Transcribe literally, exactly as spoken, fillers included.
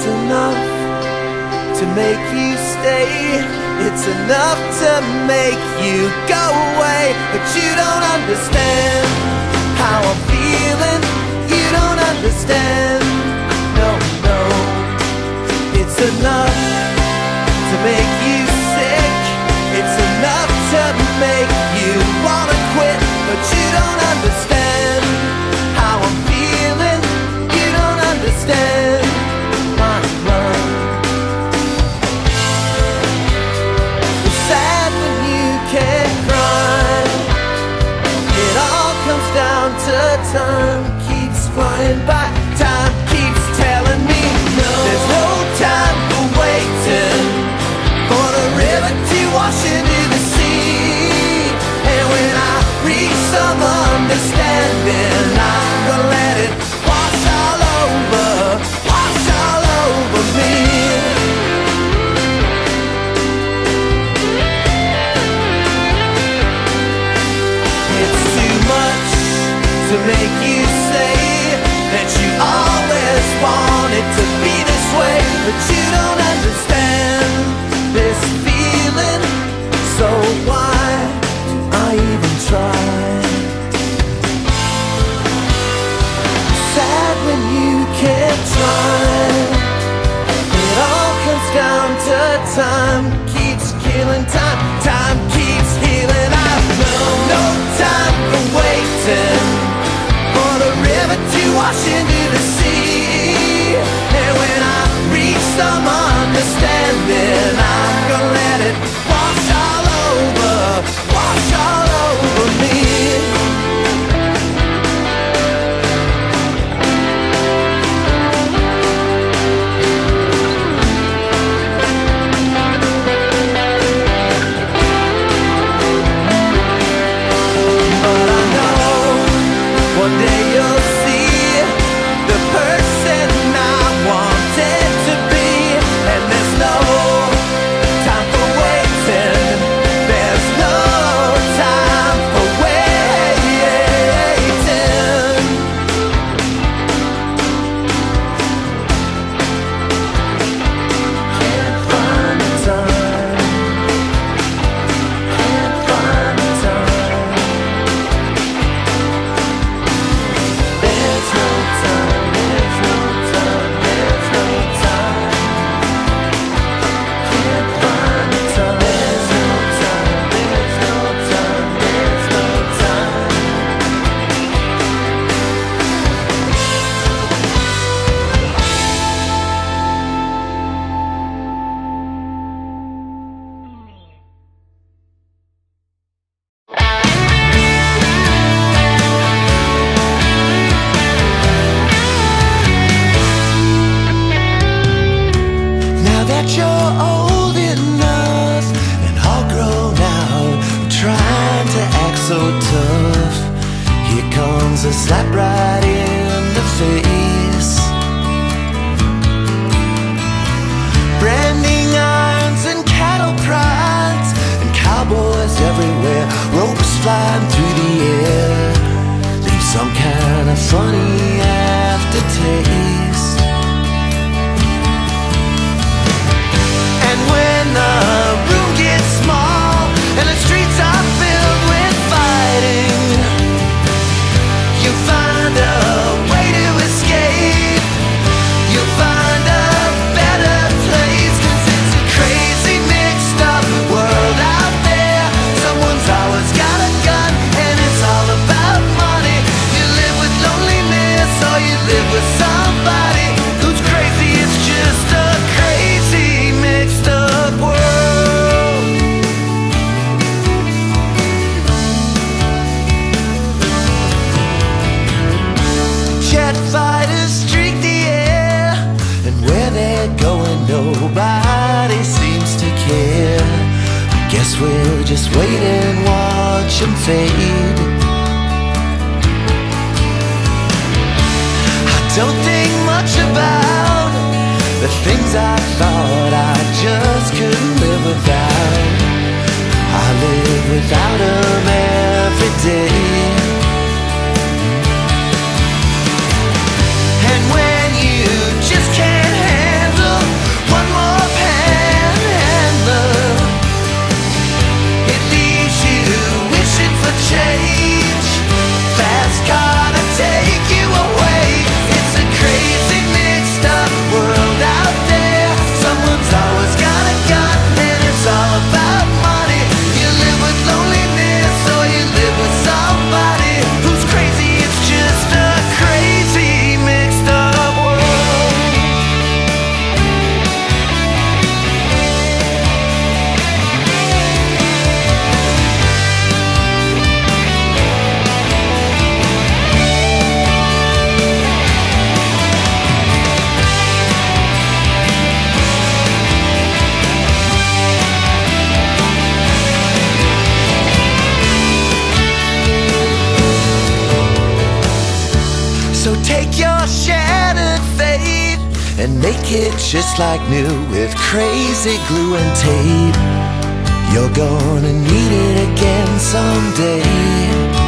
enough to make you stay. It's enough to make you go away. But you don't understand how I'm feeling. You don't understand. No, no. It's enough to make you sick. It's enough to make you wanna quit. But you don't understand how I'm feeling. You don't understand my love. It's sad when you can't cry. It all comes down to time. Keeps flying by. Time keeps telling me no. There's no time for waiting for the river to wash into the sea. And when I reach some understanding, I'm gonna let it wash all over, wash all over me. It's too much to make you say that you always wanted to be this way. But you don't understand this feeling. So why do I even try? Sad when you can't try. It all comes down to time. Keeps killing time. Time keeps healing. I've known no time for waiting for the river to wash into the sea. And when I reach some understanding, I'm gonna let it wash all over, wash all over me. But I know one day you'll see the person I wanted to be. And there's no time for waiting. There's no time for waiting. Can't find the time. Can't find the time. There's no time. There's no time. There's no time. Can't find the time. There's no time. There's no time. There's no time. Now that you're old enough and all grown out, trying to act so tough, here comes a slap right in the face. Branding irons and cattle prods and cowboys everywhere, ropes flying through the air, leave some kind of funny aftertaste. And when the room gets small and the streets are filled with fighting, you find a way to escape. You find a better place. 'Cause it's a crazy mixed up world out there. Someone's always got a gun and it's all about money. You live with loneliness or you live with somebody who's crazy. It's just a crazy mixed up world. Jet fighters streak the air, and where they're going nobody seems to care. I guess we'll just wait and watch them fade. I don't think much about the things I thought I just couldn't live without. I live without them every day. And when you just can't handle and make it just like new with crazy glue and tape. You're gonna need it again someday.